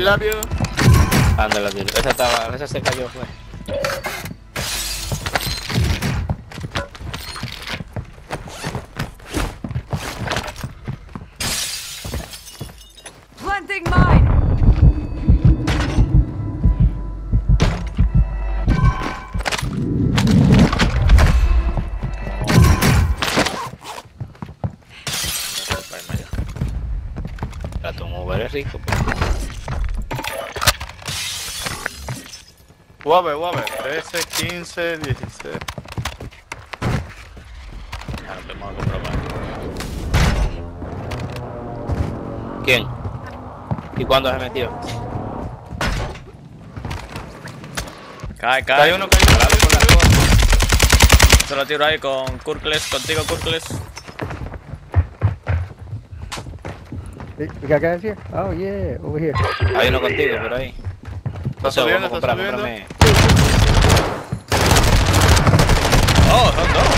love you. Ándala, tío. Esa se cayó, fue. Planting mine. La tomó, vale rico. Guave, 13, 15, 16. Ahora vamos a comprobar. ¿Quién? ¿Y cuándo se metió? Cae. Hay uno, cae uno. Se lo tiro ahí con Kurkles, contigo Kurkles. We got guys here? Oh yeah, over here. Hay uno contigo por ahí. Está Eso, subiendo, vamos a está comprar, subiendo. cómprame. Oh, son dos.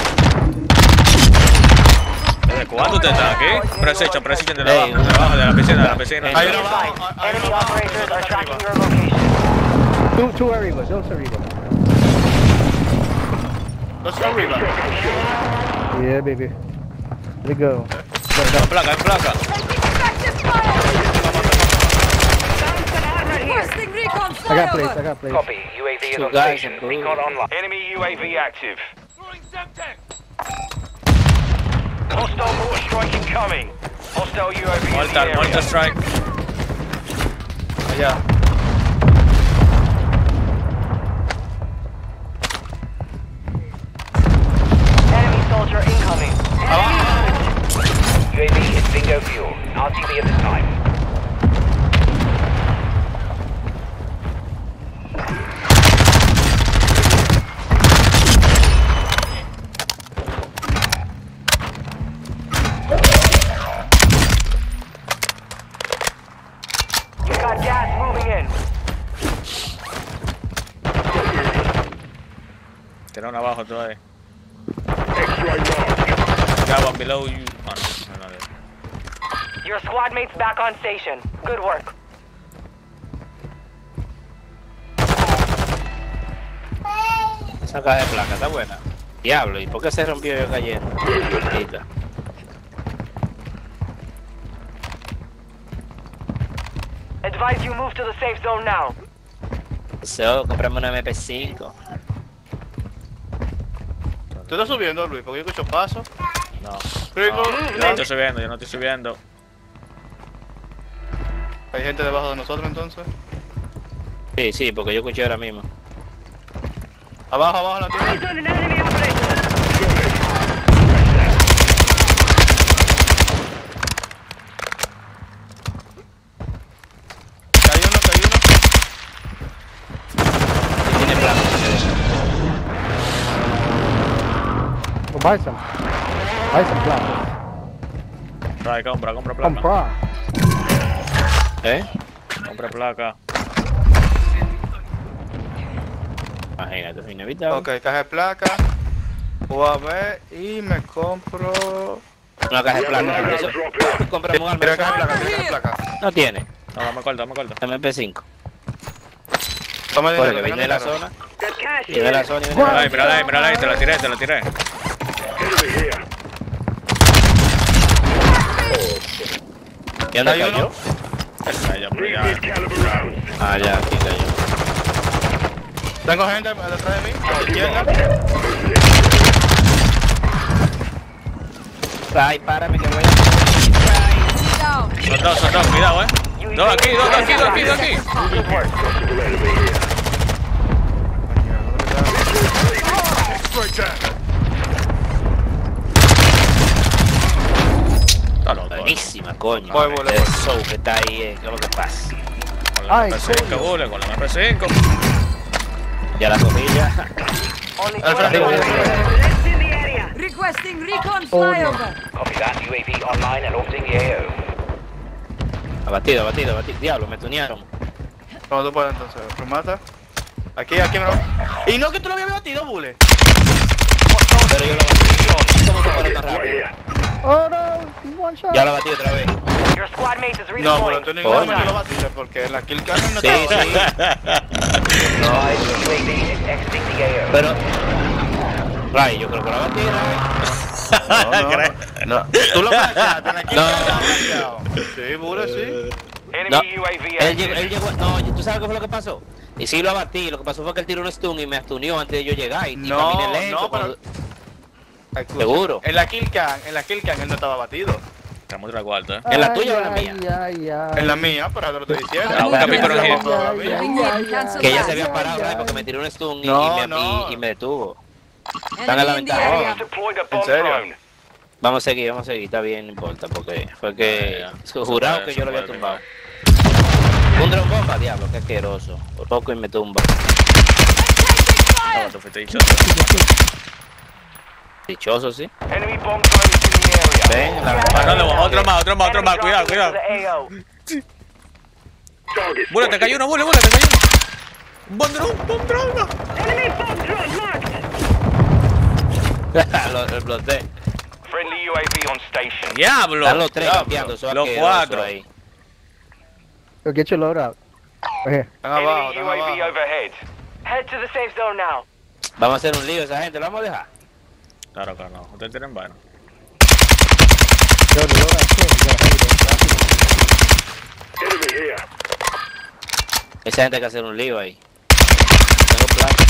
¿Desde cuándo usted está aquí? Precision de Ey, abajo, de la piscina, Hay uno abajo, hay Enemy uno abajo. operators are tracking Arriba. your location. Two Arribas, dos Arribas. Dos arriba. Yeah, baby. Let's go. En placa. Effective fire. Requesting recon I got flyover. plates, I got plates. Copy. UAV is Two on guys station. in blue. Recon online. Enemy UAV active. Hostile mortar strike incoming. Hostile UAV in the area. Mortar strike. Allá. Enemy soldier incoming. UAV is bingo fuel. RTV at this time. You got gas moving in. Tiene uno abajo todavía. Got one below you. Oh, no. Your squad mates back on station. Good work. Esa caja de placa está buena. Diablo, ¿y por qué se rompió yo cayendo? Maldita. Advise you move to the safe zone now. Eso, comprame una MP5. ¿Tú estás subiendo, Luis? Porque yo escucho pasos. No. Rico. Yo no estoy subiendo. Hay gente debajo de nosotros entonces. Sí, porque yo escuché ahora mismo. Abajo la tienda. Cayó uno. Y tiene placa. Well, buy some. Buy some plates. Trae, compra placa. Comprar. ¿Eh? Compra placa. Imagínate, es inevitable. Ok, caja de placa. UAV y me compro. Una caja de placa. Eso, compramos algo. Tira caja de placa. No tiene. No, dame corto. MP5. Toma Porque dinero, viene de la dinero. zona. Viene de la zona y viene de la Mírala ahí, te la tiré. ¿Y dónde Hay cayó? uno. Esa ya, pero ya. Ah, ya, aquí cayó. Tengo gente detrás de mí, a la izquierda. Ay, párame que voy a... Down. Son dos, cuidado, Dos aquí. Good work. Está loco. Buenísima, coño. Voy, voy, voy. Eso que está ahí, ¿qué es lo que pasa? Con la Ay, MP5, coño. Bule, con la MP5. Ya la cogí ya. Only Al frente, 20 arriba. Requesting recon Oh, no. flyover. Copy that. UAV online and orbiting the AO. Abatido. Diablo, me tunearon. Cuando tú puedas entonces, remata. Aquí me lo... Y no que tú lo habías batido, Bule. Pero yo lo batí. ¿Cómo se para tan rápido? Oh no, one shot. Ya lo batí otra vez. Your squad mate is No, pero redeploying. Antonio Coño. no me lo batiste porque en la kill cam no Sí, estaba sí. UAV is exiting the AO. Pero... Ray, yo creo que lo batí, Ray. No. Tú lo planchaste en la kill No. cam. Sí, Bure, sí. Enemy No, UAV él llegó, no, ¿tú sabes qué fue lo que pasó? Y sí lo abatí, lo que pasó fue que él tiró un stun y me astunió antes de yo llegar y No, caminé lento. no, pero- cuando- Escucha, Seguro. En la kill cam él no estaba batido. Estamos otra cuarta, ¿En la tuya o en la Ay, mía? ay, ay. En la mía, pero te lo estoy diciendo. Ah, busca mi No, pero en- todavía. Que ya se había parado, Ray, porque me tiró un stun y, No, me, no. y me detuvo. Están en la Enemy in the ventana. area. Deployed a ¿En bomb serio? drone. Vamos a seguir, está bien, no importa, porque fue que Ya, jurado se que yo lo había puede, tumbado. Un dron bomba, diablo, qué asqueroso. Por poco y me tumba. No, tú fuiste dichoso. Dichoso, sí. Enemy bomb drone is in the area. Ven, la Matando, ventana. otro más, cuidado, cuidado. Bule, te cayó uno, bule, te cayó uno. Un bomb drone. Lo exploté. Friendly UAV on station. Diablo. Están los tres Diablo. campeando, son Los asquerosos cuatro. ahí. Go get your load out. Right here. Están abajo, Enemy están UAV abajo. overhead. Head to the safe zone now. Vamos a hacer un lío esa gente, ¿lo vamos a dejar? Claro que no. Ustedes tienen vaina. Yo, the load out too. You gotta hurry though. Esa gente hay que hacer un lío ahí. Tengo plata.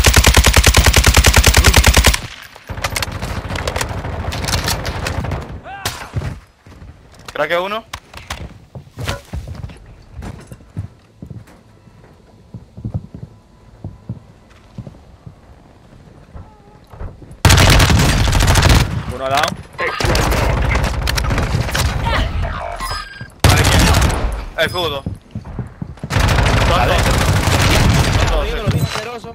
¿Será que uno? Uno al lado. El escudo. A ver. Son Lo vi, 12. lo vi, asqueroso.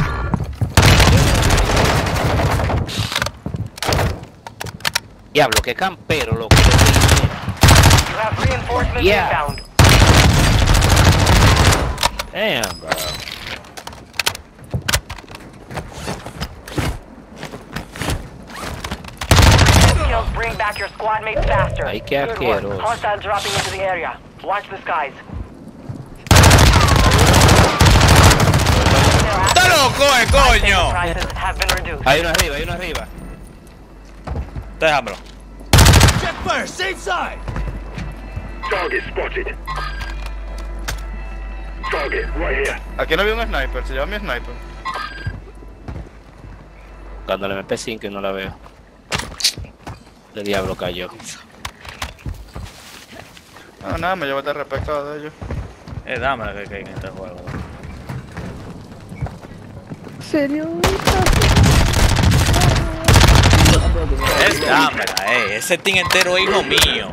Diablo, qué campero, loco. You have reinforcements Yeah. inbound. Damn, bro. Kills bring back your squad mates faster. Ay, qué Good work. asqueroso. Hostiles dropping into the area. Watch the skies. ¡Está loco, coño! Prices have been reduced. Hay uno arriba, hay uno arriba. Déjamelo. Aquí no había un sniper, se lleva mi sniper. Cuando le MP5 y no la veo. El diablo cayó. No, nada, me llevo TRP cada de ellos. Dámela que hay en este juego. Señorita. Dámela, ese team entero es hijo mío.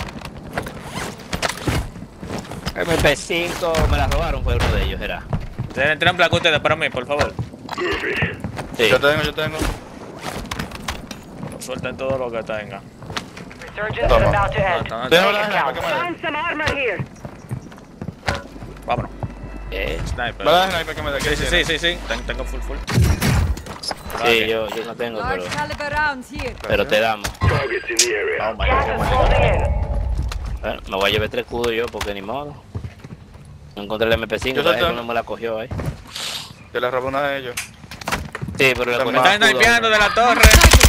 MP5 me la robaron, fue uno de ellos, era. Tienen placa ustedes para mí, por favor. Sí. Yo tengo. Suelten todo lo que tengan. Resurgence is Toma. about to end. Están Tengo Take la it sniper down. que me dé. Vámonos. Eh, Sniper. Va a dar sniper que me dé. Sí. Tengo full. sí, yo no tengo, Large caliber rounds here. pero te damos. Oh my Gas is closing in. Bueno, me voy a llevar 3 escudos yo porque ni modo. No encontré el MP5, Yo la solté- gente no me la cogió ahí. Yo le robé una de ellos. Sí, pero le Me cogí Me el están escudo. snipeando de la torre.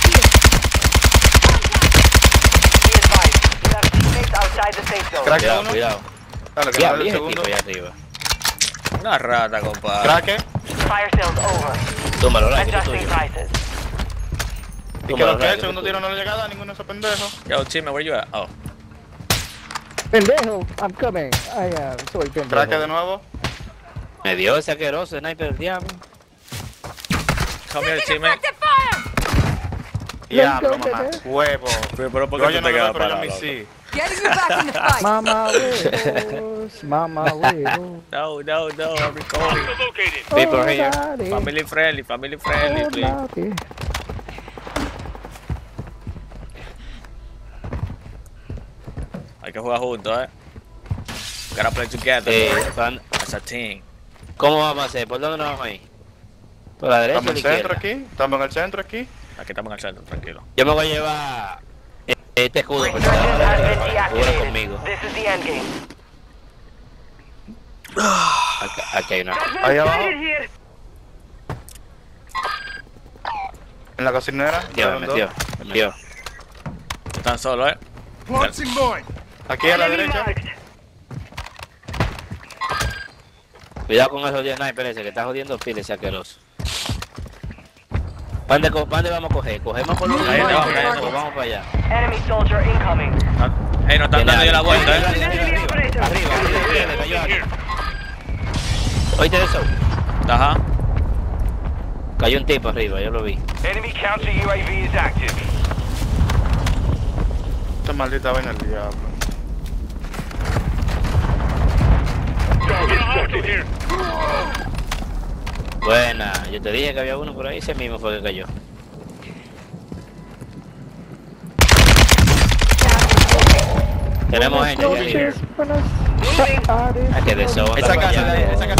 Be advised, you have teammates outside the safe zone. Crack Cuidado, uno. cuidado. Dale, que Ya, no el vi el segundo. equipo allá arriba. Una rata, compadre. Crack. Fire sales over. Túmbalo, Ray, que es Adjusting tuyo. prices. Y que Túmbalo, lo que Ray, el que segundo es tuyo. tiro no le llegaba a ninguno de esos pendejos. Yo, Chime, where you at? Oh. Pendejo, I'm coming. Soy pendejo. Crack de nuevo. Me dio ese asqueroso sniper del diablo. Come here, Chime. Effective fire! Diablo, go, mamá. bebé. Huevo. Pero ¿por Yo qué tú no te le quedas doy, pero yo parado? me loco? sí. Getting you back in the fight. Mama huevos, mama huevos. No, I'm recording. People here. daddy. Family friendly, Oh, please. daddy. Hay que jugar juntos, Gotta play together as a team. ¿Cómo vamos a hacer? ¿Por dónde nos vamos a ir? ¿Por la derecha o Estamos la en el centro izquierda? aquí. Estamos en el centro aquí. Aquí estamos en el centro, tranquilo. Yo me voy a llevar Este escudo, pues, Resurgence has been cubra deactivated. conmigo. This is the endgame. Aquí hay una. Ahí abajo. En la cocinera. Me metió. Están solos, Aquí a la derecha. Cuidado con esos 10 snipers ese que está jodiendo pila ese asqueroso. ¿Dónde vamos a coger? ¿Cogemos por los Ahí lados abajo, ahí o abajo. vamos para allá? Enemy soldier incoming. Ey, no están dando ya la vuelta, Arriba, le cayó aquí. ¿Oíste eso? Ajá. Cayó un tipo arriba, yo lo vi. Enemy counter UAV is active. Esta maldita vaina del diablo. Buena, yo te dije que había uno por ahí, ese mismo fue que cayó. Tenemos gente aquí arriba. Ah, que de eso. Esa casa de ahí, esa casa.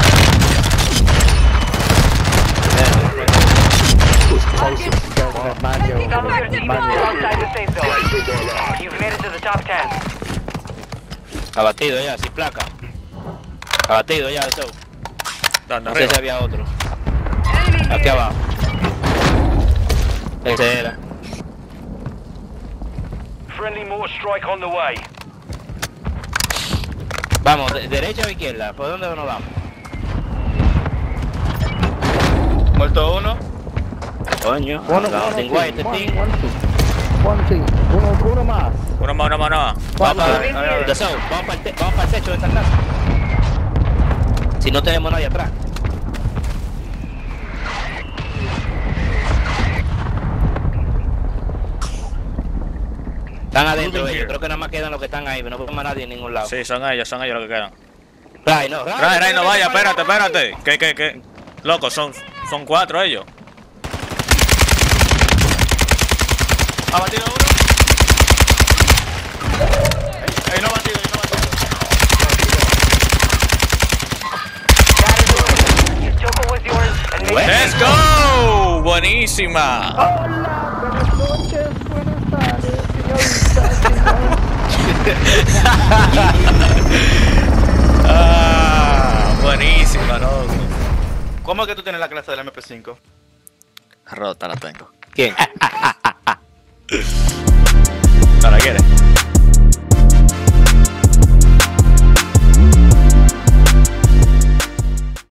Pick up your teammates outside the safe zone. You've made it to the top 10. Abatido ya, sin placa. Abatido ya, eso. Dando No sé si arriba. había otro. Aquí abajo. Ese era. Friendly mortar strike on the way. Vamos, derecha o izquierda, ¿por dónde nos vamos? Muerto uno. Coño, tengo ahí este team. Uno más. Uno más. Vamos para el techo de esta casa. Si no tenemos nadie atrás. Están adentro ellos, creo que nada más quedan los que están ahí, pero no vemos a nadie en ningún lado. Sí, son ellos los que quedan. Ray, no, Ray, no vaya, espérate. ¿Qué? Loco, son 4 ellos. Ha batido uno. Ahí no ha batido, Your Choco was yours and made it. ¡Let's go! Buenísima. Hola, buenas noches, buenas tardes, señoritas. Buenísima, loco. ¿Cómo es que tú tienes la clase del MP5? Rota la tengo. ¿Quién? ¿No la quieres?